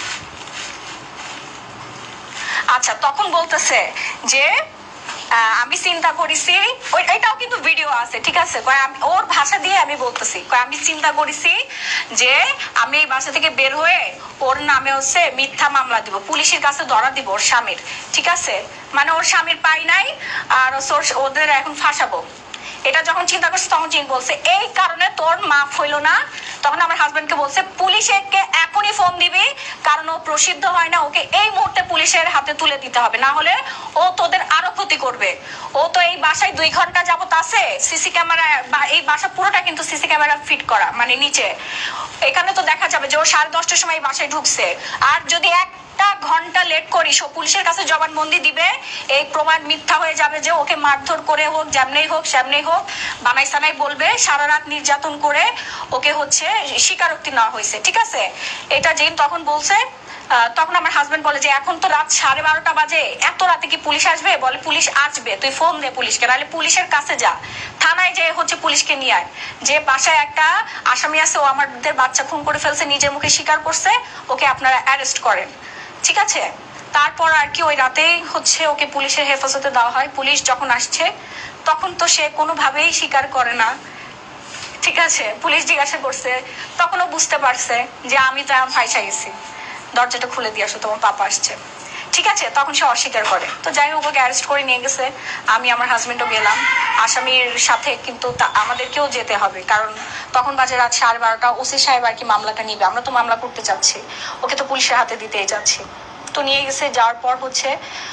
আচ্ছা তখন বলতেছে যে আমি চিন্তা করেছি, এটাও কিন্তু ভিডিও আছে, ঠিক আছে। ওর ভাষা দিয়ে আমি বলতেছি, আমি চিন্তা করেছি যে আমি এই বাসা থেকে বের হয়ে ওর নামে হচ্ছে মিথ্যা মামলা দিব, পুলিশের কাছে ধরা দিব ওর স্বামীর, ঠিক আছে। মানে ওর স্বামীর পাই নাই আর ওদের এখন ফাঁসাবো। এটা যখন চিন্তা করছে তখন জিন বলছে এই কারণে তোর মাফ হইলো না। তখন আমার হাজবেন্ডকে বলছে পুলিশকে এখনই ফোন দিবি, কারণ ও প্রসিদ্ধ হয় না, ওকে এই মুহূর্তে পুলিশের হাতে তুলে দিতে হবে, না হলে ও তোদের আরো ক্ষতি করবে। ও তো এই বাসায় 2 ঘন্টা যাবত আছে, সিসি ক্যামেরা, এই বাসা পুরোটা কিন্তু সিসি ক্যামেরা ফিট করা, মানে নিচে এখানে তো দেখা যাবে যে ও 10:30টার সময় এই বাসায় ঢুকছে। আর যদি একটা ঘন্টা লেট করিস ও পুলিশের কাছে জবানবন্দি দিবে, এই প্রমাণ মিথ্যা হয়ে যাবে যে ওকে মারধর করে হোক, যেমনেই হোক সেমনেই হোক বানাই সানাই বলবে সারা রাত নির্যাতন করে ওকে হচ্ছে স্বীকারোক্তি নেওয়া হয়েছে, ঠিক আছে। এটা জিন তখন বলছে। তখন আমার হাজবেন্ড বলে যে এখন তো রাত 12:30 বাজে, এত রাতে কি পুলিশ আসবে? বলে পুলিশ আসবে, তুই ফোন দে পুলিশকে, নাহলে পুলিশের কাছে যা, থানায় যে হচ্ছে পুলিশকে নিয়ে আয়, যে বাসায় একটা আসামি আছে ও আমাদের বাচ্চা খুন করে ফেলছে, নিজের মুখে স্বীকার করছে, ওকে আপনারা অ্যারেস্ট করেন, ঠিক আছে। তারপর আর কি ওই রাতেই হচ্ছে ওকে পুলিশের হেফাজতে দেওয়া হয়। পুলিশ যখন আসছে তখন তো সে কোনোভাবেই স্বীকার করে না, ঠিক আছে। পুলিশ জিজ্ঞাসা করছে, তখনও বুঝতে পারছে যে আমি তো এখন ফাইসা গেছি, দরজাটা খুলে দিয়ে আসো তোমার পাপা আসছে, ঠিক আছে। তখন সে অস্বীকার করে। তো যাই হোক ওকে অ্যারেস্ট করে নিয়ে গেছে, আমি আমার হাজবেন্ডও গেলাম। আসামির সাথে কিন্তু আমাদেরকেও যেতে হবে, কারণ তখন বাজে রাত 12:30। ওসি সাহেব আর কি মামলাটা নিবে, আমরা তো মামলা করতে চাচ্ছি, ওকে তো পুলিশের হাতে দিতেই যাচ্ছি। তো নিয়ে গেছে, যাওয়ার পর হচ্ছে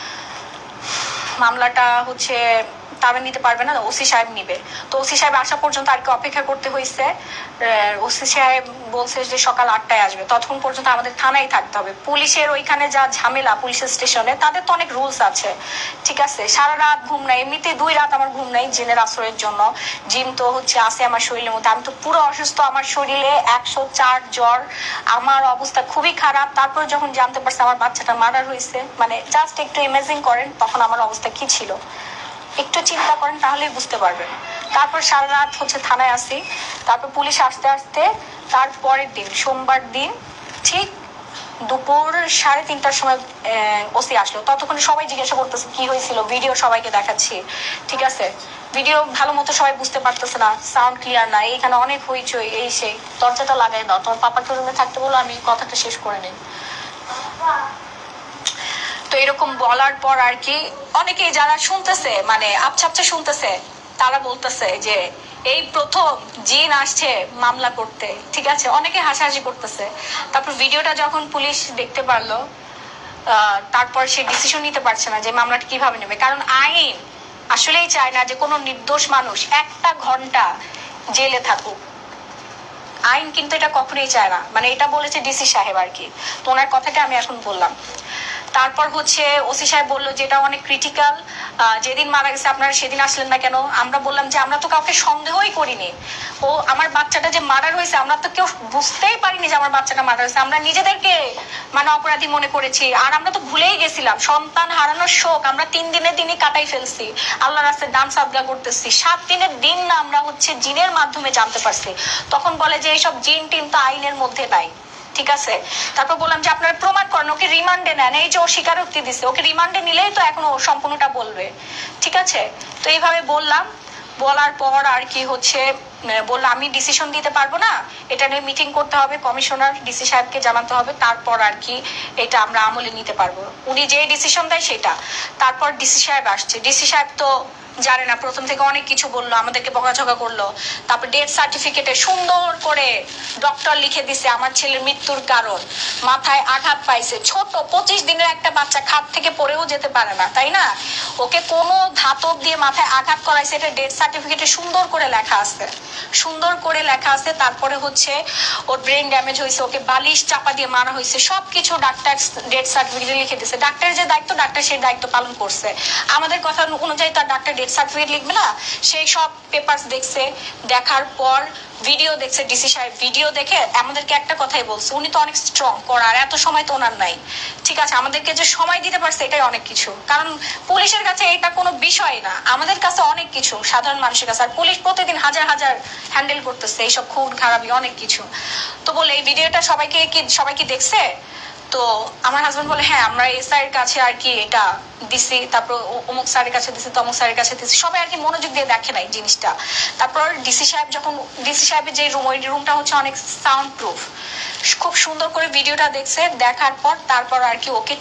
মামলাটা হচ্ছে তারা নিতে পারবে না, ওসি সাহেব নিবে। তো ওসি সাহেব আসা পর্যন্ত আর কি অপেক্ষা করতে হয়েছে। ওসি সাহেব বলছে যে সকাল 8টায় আসবে, ততক্ষণ পর্যন্ত আমাদের থানায় থাকতে হবে। পুলিশের ওইখানে যা ঝামেলা পুলিশের স্টেশনে, তাদের তো অনেক রুলস আছে, ঠিক আছে। সারা রাত ঘুম নাই, এমনিতে 2 রাত আমার ঘুম নাই জিনের আশ্রয়ের জন্য। জিন তো হচ্ছে আছে আমার শরীরের মধ্যে, আমি তো পুরো অসুস্থ, আমার শরীরে 104 জ্বর, আমার অবস্থা খুবই খারাপ। তারপর যখন জানতে পারছে আমার বাচ্চাটা মার্ডার হয়েছে, মানে জাস্ট একটু ইমাজিন করেন তখন আমার অবস্থা কি ছিল, একটু চিন্তা করেন তাহলেই বুঝতে পারবেন। তারপর সারা রাত হচ্ছে থানায় আসি। তারপর পুলিশ আসতে আসতে তারপরের দিন সোমবার দিন ঠিক দুপুর 3:30টার সময় ওসি আসলো। ততক্ষণ সবাই জিজ্ঞাসা করতেছে কি হয়েছিল, ভিডিও সবাইকে দেখাচ্ছি, ঠিক আছে। ভিডিও ভালো মতো সবাই বুঝতে পারতেছে না, সাউন্ড ক্লিয়ার না, এখানে অনেক হইচই, এই সেই। দরজাটা লাগাই দাও, তোমার পাপাকে রুমে থাকতে বলো, আমি কথাটা শেষ করে নিই। তো এরকম বলার পর আর কি অনেকেই যারা শুনতেছে, মানে আপছা শুনতেছে, তারা বলতেছে যে এই প্রথম জিন আসছে মামলা করতে, ঠিক আছে। অনেকে হাসাহাসি করতেছে। তারপর ভিডিওটা যখন পুলিশ দেখতে পারলো, তারপর সে ডিসিশন নিতে পারছে না যে মামলাটা কিভাবে নেবে, কারণ আইন আসলেই চায় না যে কোনো নির্দোষ মানুষ 1 ঘন্টা জেলে থাকুক। আইন কিন্তু এটা কখনোই চায় না, মানে এটা বলেছে ডিসি সাহেব আর কি। তো ওনার কথাটা আমি এখন বললাম। তারপর হচ্ছে ওসি সাহেব বললো যে এটা অনেক ক্রিটিক্যাল, যেদিন মারা গেছে আপনারা সেদিন আসলেন না কেন? আমরা বললাম যে আমরা তো কাউকে সন্দেহই করিনি, ও আমার বাচ্চাটা যে মার্ডার হয়েছে আমরা তো কেউ বুঝতেই পারিনি যে আমার বাচ্চাটা মার্ডার হয়েছে, আমরা নিজেদেরকে মানে অপরাধী মনে করেছি। আর আমরা তো ভুলেই গেছিলাম সন্তান হারানোর শোক আমরা 3 দিনের দিনই কাটাই ফেলছি, আল্লাহ রাস্তায় দান সাদগা করতেছি। 7 দিনের দিন না আমরা হচ্ছে জিনের মাধ্যমে জানতে পারছি। তখন বলে যে এইসব জিন টিন তো আইনের মধ্যে নাই, ঠিক আছে। তারপর বললাম যে আপনারা প্রমাণ করেন, ওকে রিমান্ডে নেন, এই যে ও স্বীকারোক্তি দিচ্ছে, ওকে রিমান্ডে নিলেই তো এখন ও সম্পূর্ণটা বলবে, ঠিক আছে। তো এইভাবে বললাম, বলার পর আর কি হচ্ছে বললো আমি ডিসিশন দিতে পারবো না, এটা নিয়ে মিটিং করতে হবে, কমিশনার ডিসি সাহেবকে জানাতে হবে, তারপর আর কি এটা আমরা আমলে নিতে পারবো, উনি যে ডিসিশন দেয় সেটা। তারপর ডিসি সাহেব আসছে, ডিসি সাহেব তো জানে না, প্রথম থেকে অনেক কিছু বললো, আমাদেরকে বকাঝকা করলো। তারপর ডেথ সার্টিফিকেটে সুন্দর করে ডক্টর লিখে দিছে আমার ছেলের মৃত্যুর কারণ মাথায় আঘাত পাইছে, ছোট 25 দিনের একটা বাচ্চা খাট থেকে পড়েও যেতে পারে না, তাই না? ওকে কোনো ধাতব দিয়ে মাথায় আঘাত করাইছে, এটা ডেথ সার্টিফিকেটে সুন্দর করে লেখা আছে, সুন্দর করে লেখা আছে। তারপরে হচ্ছে ওর ব্রেন ড্যামেজ হয়েছে, ওকে বালিশ চাপা দিয়ে মারা হয়েছে, সবকিছু ডাক্তার ডেথ সার্টিফিকেটে লিখে দিছে। ডাক্তারের যে দায়িত্ব, ডাক্তার সেই দায়িত্ব পালন করছে, আমাদের কথা অনুযায়ী তার ডাক্তার ডেথ সার্টিফিকেট লিখবে না? সেই সব পেপারস দেখছে, দেখার পর ভিডিও দেখছে, ডিসি সাহেব ভিডিও দেখে আমাদেরকে একটা কথাই বলছে, উনি তো অনেক স্ট্রং করার এত সময় তো ওনার নাই, ঠিক আছে। আমাদেরকে যে সময় দিতে পারছে এটাই অনেক কিছু, কারণ পুলিশের কাছে এটা কোনো বিষয় না, আমাদের কাছে অনেক কিছু সাধারণ মানুষের কাছে। আর পুলিশ প্রতিদিন হাজার হাজার হ্যান্ডেল করতেছে এইসব খুন খারাপি অনেক কিছু। তো বলে এই ভিডিওটা সবাই কি দেখছে? তো আমার হাজবেন্ড বলে হ্যাঁ আমরা এই স্যারের কাছে আর কি এটা দিছি, তারপর অমুক স্যারের কাছে দিছি, তমুক স্যারের কাছে দিছি, সবাই আর কি মনোযোগ দিয়ে দেখে নাই জিনিসটা। তারপর ডিসি সাহেবের যে রুম, ওই রুমটা হচ্ছে অনেক সাউন্ড প্রুফ, খুব সুন্দর করে ভিডিওটা দেখছে, দেখার পর তারপর আর কি ওকে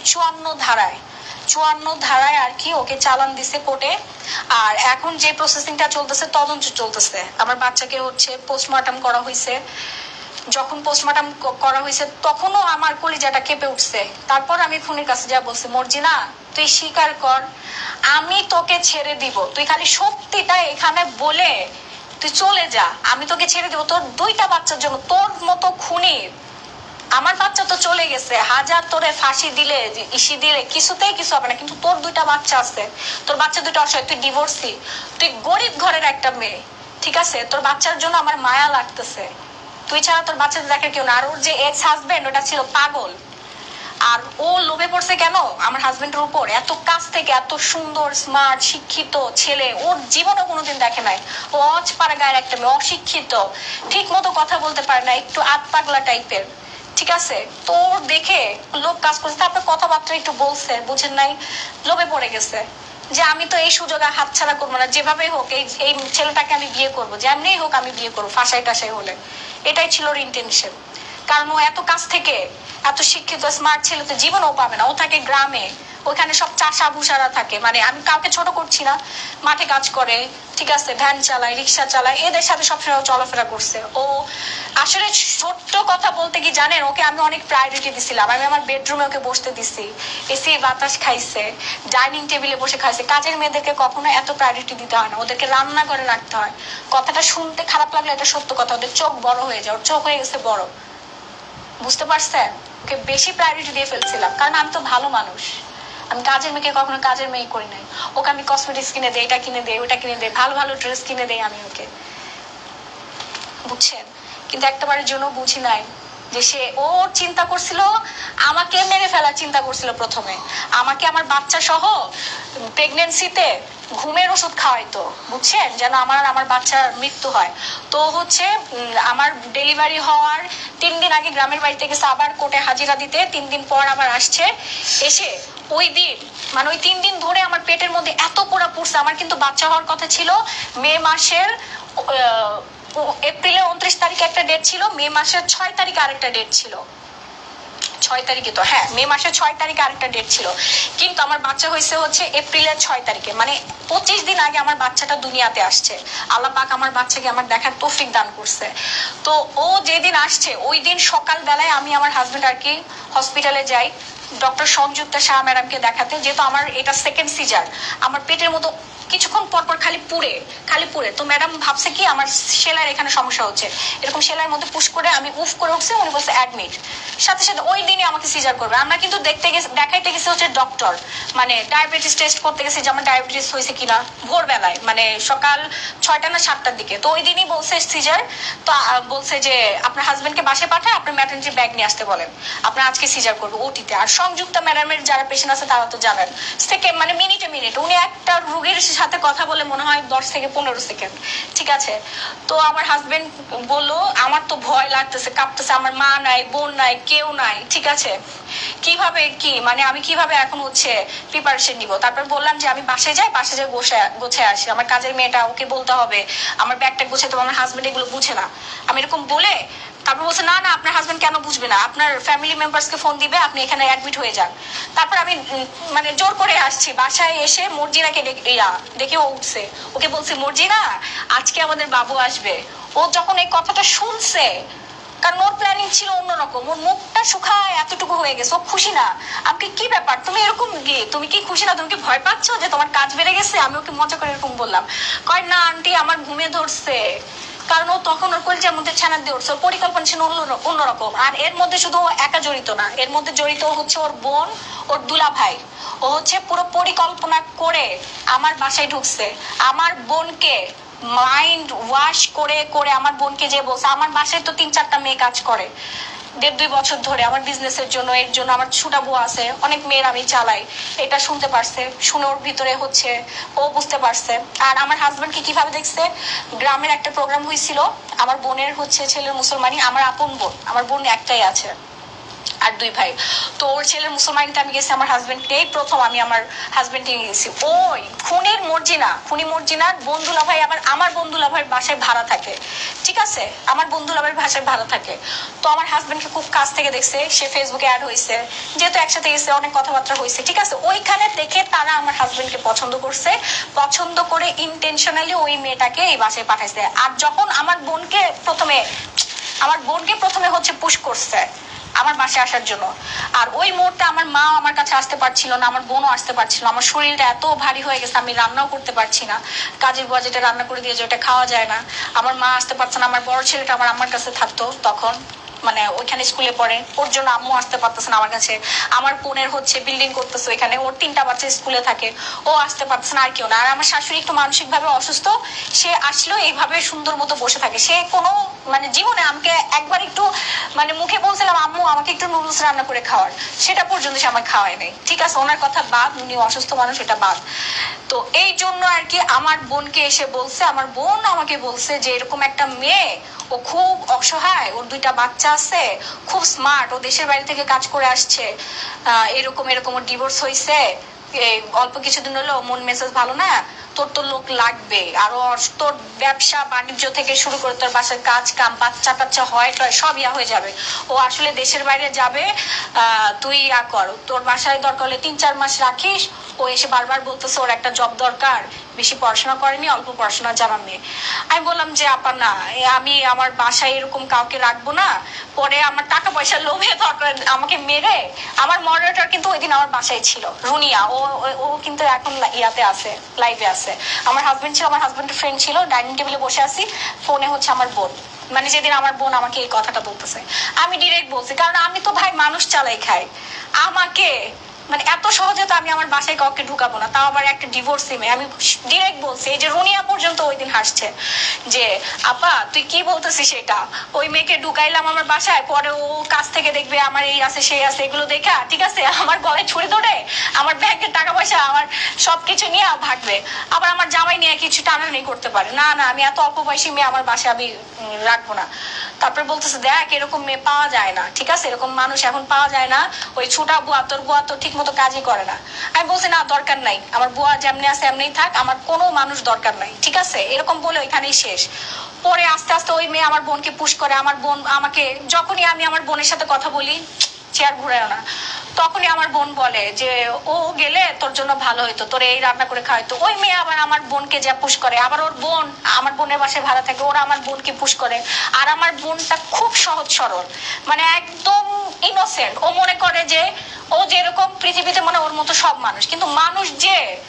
54 ধারায় আর কি ওকে চালান দিছে কোর্টে। আর এখন যে প্রসেসিংটা চলতেছে, তদন্ত চলতেছে, আমার বাচ্চাকে হচ্ছে পোস্টমর্টম করা হয়েছে। যখন পোস্টমর্টম করা হয়েছে তখনও আমার কলিজাটা কেঁপে উঠছে। তারপর আমি খুনির কাছে যা বলছি, মর্জিনা তুই স্বীকার কর, আমি তোকে ছেড়ে দিব, তুই খালি সত্যিটা এখানে বলে তুই চলে যা, আমি তোকে ছেড়ে দিব তোর 2টা বাচ্চার জন্য। তোর মতো খুনির, আমার বাচ্চা তো চলে গেছে, হাজার তোরে ফাঁসি দিলে ইসি দিলে কিছুতেই কিছু হবে না, কিন্তু তোর 2টা বাচ্চা আছে, তোর বাচ্চা 2টা অসহায়, তুই ডিভোর্সি, তুই গরিব ঘরের একটা মেয়ে, ঠিক আছে, তোর বাচ্চার জন্য আমার মায়া লাগতেছে, তুই ছাড়া তোর বাচ্চা দেখার কেউ না। আর ওর যে এক্স হাজবেন্ড ওটা ছিল পাগল, আর ও লোভে পড়ছে কেন আমার হাজবেন্ডের উপর, এত কাছ থেকে এত সুন্দর স্মার্ট শিক্ষিত ছেলে ওর জীবনে কোনোদিন দেখে নাই, ও অজপাড়া গায়ের একটা মেয়ে, অশিক্ষিত, ঠিক মতো কথা বলতে পারে না, একটু আতপাগলা টাইপের, ঠিক আছে। তো দেখে লোভ কাজ করছে, তারপর কথাবার্তা একটু বলছে, বুঝেন নাই, লোভে পড়ে গেছে যে আমি তো এই সুযোগে হাতছাড়া করবো না, যেভাবে হোক এই ছেলেটাকে আমি বিয়ে করবো, যেমনি হোক আমি বিয়ে করবো, ফাঁসাই টাসাই হলে। এটাই ছিল ওর ইন্টেনশন, কারণ ও এত কাছ থেকে এত শিক্ষিত স্মার্ট ছেলে তো জীবনও পাবে না, ও থাকে গ্রামে, ওখানে সব চাষা ভুষারা থাকে, মানে আমি কাউকে ছোট করছি না, মাঠে কাজ করে, ঠিক আছে, ভ্যান চালায়, রিক্সা চালায়, এদের সাথে সবসময় চলাফেরা করছে। ও আসলে ছোট্ট কথা বলতে কি জানেন, ওকে আমি অনেক প্রায়োরিটি দিছিলাম, আমি আমার বেডরুমে ওকে বসতে দিছি, এসি বাতাস খাইছে, ডাইনিং টেবিলে বসে খাইছে। কাজের মেয়েদেরকে কখনো এত প্রায়োরিটি দিতে হয় না, ওদেরকে রান্না করে রাখতে হয়। কথাটা শুনতে খারাপ লাগলে এটা সত্য কথা, ওদের চোখ বড় হয়ে যায়, ওর চোখ হয়ে গেছে বড়, বুঝতে পারছেন? ওকে বেশি প্রায়োরিটি দিয়ে ফেলছিলাম, কারণ আমি তো ভালো মানুষ, আমি কাজের মেয়েকে কখনো কাজের মেয়ে করি নাই। ওকে আমি কসমেটিক্স কিনে দেই, এটা কিনে দেই, ওটা কিনে দেই, ভালো ভালো ড্রেস কিনে দেই আমি ওকে, বুঝছেন? কিন্তু একটাবারের জন্য বুঝি নাই যে সে ও চিন্তা করছিল আমাকে মেরে ফেলার চিন্তা করছিল প্রথমে, আমাকে আমার বাচ্চা সহ প্রেগনেন্সিতে ঘুমের ওষুধ খাওয়াইতো, বুঝছেন, যেন আমার বাচ্চার মৃত্যু হয়। তো হচ্ছে আমার ডেলিভারি হওয়ার 3 দিন আগে গ্রামের বাড়িতে গেছে আবার কোর্টে হাজিরা দিতে, 3 দিন পর আবার আসছে, এসে ওই দিন মানে ওই 3 দিন ধরে আমার পেটের মধ্যে এত পোড়া পুড়ছে। আমার কিন্তু বাচ্চা হওয়ার কথা ছিল মে মাসের এপ্রিলের 29 তারিখে একটা ডেট ছিল, মে মাসের 6 তারিখে আরেকটা ডেট ছিল, 6 তারিখে তো, হ্যাঁ মে মাসের 6 তারিখে আরেকটা ডেট ছিল, কিন্তু আমার বাচ্চা হয়েছে হচ্ছে এপ্রিলের 6 তারিখে, মানে 25 দিন আগে আমার বাচ্চাটা দুনিয়াতে আসছে। আল্লাহ পাক আমার বাচ্চাকে আমার দেখার তৌফিক দান করছে। তো ও যেদিন আসছে ওই দিন সকাল বেলায় আমি আমার হাজবেন্ড আর কি হসপিটালে যাই ডক্টর সংযুক্তা শাহ ম্যাডামকে দেখাতে, যেহেতু আমার এটা সেকেন্ড সিজার, আমার পেটের মতো কিছুক্ষণ পর পর খালি পুড়ে। তো ম্যাডাম ভাবছে কি আমার সেলাইয়ের এখানে সমস্যা হচ্ছে, এরকম সেলাইয়ের মধ্যে পুশ করে আমি উফ করে উঠছে, উনি বলছে অ্যাডমিট। সাথে সাথে ওই দিনই আমাকে সিজার করবে। আমরা কিন্তু দেখাইতে গেছি হচ্ছে ডক্টর, মানে ডায়াবেটিস টেস্ট করতে গেছি যে আমার ডায়াবেটিস হয়েছে কিনা, ভোরবেলায় মানে সকাল 6টা না 7টার দিকে। তো ওই দিনই বলছে সিজার। তো বলছে যে আপনার হাজবেন্ডকে বাসায় পাঠায় আপনার ম্যাটারনিটি ব্যাগ নিয়ে আসতে বলেন, আপনার আজকে সিজার করবো ওটিতে। আর সংযুক্তা ম্যাডামের যারা পেশেন্ট আছে তারা তো জানেন, মানে মিনিট উনি একটা রোগীর সাথে কথা বলে মনে হয় 10 থেকে 15 সেকেন্ড, ঠিক আছে। তো আমার হাজবেন্ড বললো আমার তো ভয় লাগতেছে, কাঁপতেছে, আমার মা নাই, বোন নাই, কেউ নাই, ঠিক আছে, কিভাবে কি মানে আমি কিভাবে এখন হচ্ছে প্রিপারেশন নিব। তারপর বললাম যে আমি বাসায় যাই গোছায় আসি, আমার কাজের মেয়েটা ওকে বলতে হবে আমার ব্যাগটা গোছাতে, আমার হাজবেন্ড এগুলো বুঝে না। আমি এরকম বলে তারপর বলছে না না আপনার হাজবেন্ড কেন বুঝবে না, আপনার ফ্যামিলি মেম্বার্সকে ফোন দিবে, আপনি এখানে অ্যাডমিট হয়ে যান। তারপর আমি মানে জোর করে আসছি, বাসায় এসে মর্জিনাকে দেখে ও উঠছে, ওকে বলছি মর্জিনা আজকে আমাদের বাবু আসবে। ও যখন এই কথাটা শুনছে, কারণ ওর প্ল্যানিং ছিল অন্যরকম, ওর মুখটা শুকায় এতটুকু হয়ে গেছে, ও খুশি না। আমাকে কি ব্যাপার তুমি এরকম গিয়ে তুমি কি খুশি না, তুমি কি ভয় পাচ্ছ যে তোমার কাজ বেড়ে গেছে? আমি ওকে মজা করে এরকম বললাম। কয় না আন্টি আমার ঘুমে ধরছে, কারণ ও তখন ওর কলজার মধ্যে ছানা দিয়ে উঠছে, ওর পরিকল্পনা ছিল অন্যরকম। আর এর মধ্যে শুধু ও একা জড়িত না, এর মধ্যে জড়িত হচ্ছে ওর বোন, ওর দুলা ভাই। ও হচ্ছে পুরো পরিকল্পনা করে আমার বাসায় ঢুকছে, আমার বোনকে মাইন্ড ওয়াশ করে করে আমার বোনকে যে বলছে, আমার বাসায় তো 3-4টা মেয়ে কাজ করে 1.5-2 বছর ধরে আমার বিজনেসের জন্য, এর জন্য আমার ছোট বউ আছে, অনেক মেয়ের আমি চালাই। এটা শুনতে পারছে, শুনে ওর ভিতরে হচ্ছে ও বুঝতে পারছে। আর আমার হাজবেন্ডকে কিভাবে দেখছে, গ্রামের একটা প্রোগ্রাম হয়েছিল, আমার বোনের হচ্ছে ছেলের মুসলমানি, আমার আপন বোন, আমার বোন একটাই আছে আর 2 ভাই। তো ওর ছেলের মুসলমানিতে আমি গেছি আমার হাজবেন্ডকে, এই প্রথম আমি আমার হাজবেন্ডকে নিয়ে গেছি। ওই খুনি মর্জিনার বন্ধুলা ভাই আবার আমার বন্ধুলা ভাইয়ের বাসায় ভাড়া থাকে, ঠিক আছে, আমার বন্ধুলা ভাইয়ের বাসায় ভাড়া থাকে। তো আমার হাজবেন্ডকে খুব কাছ থেকে দেখছে, সে ফেসবুকে অ্যাড হয়েছে, যেহেতু একসাথে গেছে অনেক কথাবার্তা হয়েছে, ঠিক আছে। ওইখানে দেখে তারা আমার হাজবেন্ডকে পছন্দ করছে, পছন্দ করে ইন্টেনশনালি ওই মেয়েটাকে এই বাসায় পাঠাইছে। আর যখন আমার বোনকে প্রথমে হচ্ছে পুশ করছে আমার বাসায় আসার জন্য, আর ওই মুহূর্তে আমার মা আমার কাছে আসতে পারছিল না, আমার বোনও আসতে পারছিল না, আমার শরীরটা এত ভারী হয়ে গেছে আমি রান্নাও করতে পারছি না, কাজের বুয়া যেটা রান্না করে দিয়েছে ওটা খাওয়া যায় না, আমার মা আসতে পারছে না, আমার বড় ছেলেটা আমার আম্মার কাছে থাকতো তখন, মানে ওইখানে স্কুলে পড়ে, ওর জন্য আম্মু আসতে পারতেছে না আমার কাছে, আমার বোনের হচ্ছে বিল্ডিং করতেছে ওইখানে, ওর 3টা বাচ্চা স্কুলে থাকে, ও আসতে পারতেছে না, আর কেউ না। আর আমার শাশুড়ি একটু মানসিক ভাবে অসুস্থ, সে আসলেও এইভাবে সুন্দর মতো বসে থাকে, সে কোনো মানে জীবনে আমাকে একবার একটু মানে মুখে বলছিলাম আম্মু আমাকে একটু নুডলস রান্না করে খাওয়ার, সেটা পর্যন্ত সে আমাকে খাওয়ায় নাই, ঠিক আছে, ওনার কথা বাদ, উনি অসুস্থ মানুষ এটা বাদ। তো এই জন্য আর কি আমার বোনকে এসে বলছে, আমার বোন আমাকে বলছে যে এরকম একটা মেয়ে, ও খুব অসহায়, ওর 2টা বাচ্চা আছে, খুব স্মার্ট, ও দেশের বাইরে থেকে কাজ করে আসছে, এরকম ওর ডিভোর্স হয়েছে, অল্প কিছুদিন হলো, মন মেজাজ ভালো না, তোর তো লোক লাগবে, আরো তোর ব্যবসা বাণিজ্য থেকে শুরু করে তোর বাসার কাজ কাম বাচ্চা টাচ্চা হয় সব হয়ে যাবে, ও আসলে দেশের বাইরে যাবে, তুই কর, তোর বাসায় দরকার হলে 3-4 মাস রাখিস। ও এসে বারবার বলতেছে ওর একটা জব দরকার, বেশি পড়াশোনা করেনি, অল্প পড়াশোনা জানা মেয়ে। আমি বললাম যে আপা না, আমি আমার বাসায় এরকম কাউকে রাখবো না, পরে আমার টাকা পয়সা লোভে দরকার আমাকে মেরে। আমার মডারেটর কিন্তু ওই দিন আমার বাসায় ছিল, রুনিয়া, ও কিন্তু এখন ইয়াতে আছে, লাইভে আছে। আমার হাজবেন্ড ছিল, আমার হাজবেন্ডের ফ্রেন্ড ছিল, ডাইনিং টেবিলে বসে আছি, ফোনে হচ্ছে আমার বোন, মানে যেদিন আমার বোন আমাকে এই কথাটা বলতেছে, আমি ডিরেক্ট বলছি, কারণ আমি তো ভাই মানুষ চালাই খাই, আমাকে মানে এত সহজে তো আমি আমার বাসায় কাউকে ঢুকাবো না, তাও আবার একটা ডিভোর্সি মেয়ে। আমি ডিরেক্ট বলছি, এই যে রুনিয়া পর্যন্ত ওই দিন হাসছে যে আপা তুই কি বলতেছিস, সেটা ওই মেয়েকে ঢুকাইলাম আমার বাসায়, পরে ও কাছ থেকে দেখবে আমার এই আছে সেই আছে, এগুলো দেখা ঠিক আছে আমার গলায় ছুরি ধরে আমার ব্যাংকের টাকা পয়সা আমার সবকিছু নিয়ে ভাগবে, আবার আমার জামাই নিয়ে কিছু টানাটানি করতে পারে না, না আমি এত অল্প বয়সী মেয়ে আমার বাসায় আমি রাখবো না। তারপরে বলতেছে দেখ এরকম মেয়ে পাওয়া যায় না, ঠিক আছে, এরকম মানুষ এখন পাওয়া যায় না, ওই ছোটা বুয়া তো ঠিক মতো কাজই করে না। আমি বলছি না দরকার নাই, আমার বুয়া যেমনি আছে এমনি থাক, আমার কোনো মানুষ দরকার নাই, ঠিক আছে, এরকম বলে ওইখানেই শেষ। পরে আস্তে আস্তে ওই মেয়ে আমার বোনকে পুশ করে, আমার বোন আমাকে, যখনই আমি আমার বোনের সাথে কথা বলি চেয়ার ঘুরে না, তখনই আমার বোন বলে যে ও গেলে তোর জন্য ভালো হইতো, তোর এই রান্না করে খাওয়াইতো। ওই মেয়ে আবার আমার বোনকে যা পুশ করে, আবার ওর বোন আমার বোনের বাসায় ভাড়া থাকে, ওরা আমার বোনকে পুশ করে। আর আমার বোনটা খুব সহজ সরল, মানে একদম ইনোসেন্ট, ও মনে করে যে ও যেরকম পৃথিবীতে মানে ওর মতো সব মানুষ, কিন্তু মানুষ যে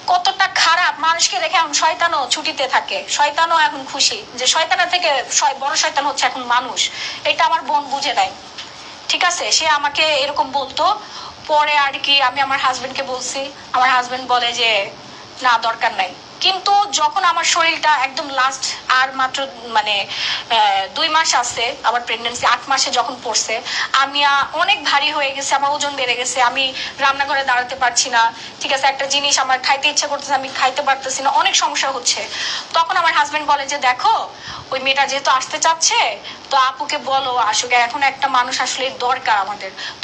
কতটা খারাপ, মানুষকে দেখে এখন শয়তানও ছুটিতে থাকে, শয়তানও এখন খুশি যে শয়তানের থেকে বড় শয়তান হচ্ছে এখন মানুষ। এটা আমার বোন বুঝে নেয়, ঠিক আছে? সে আমাকে এরকম বলতো। পরে আর কি আমি আমার হাজবেন্ডকে বলছি, আমার হাজবেন্ড বলে যে না দরকার নাই। কিন্তু যখন আমার শরীরটা একদম লাস্ট আর মাত্র মানে 2 মাস আছে আমার প্রেগনেন্সি, 8 মাসে যখন পড়ছে, আমি অনেক ভারী হয়ে গেছে, আমার ওজন বেড়ে গেছে, আমি রান্নাঘরে দাঁড়াতে পারছি না, ঠিক আছে? একটা জিনিস আমার খাইতে ইচ্ছা করতেছে, আমি খাইতে পারতেছি না, অনেক সমস্যা হচ্ছে। তখন আমার হাজবেন্ড বলে যে দেখো ওই মেয়েটা যেহেতু আসতে চাচ্ছে, তো আপুকে বলো আসুক, এখন একটা মানুষ আসলে দরকার আমাদের।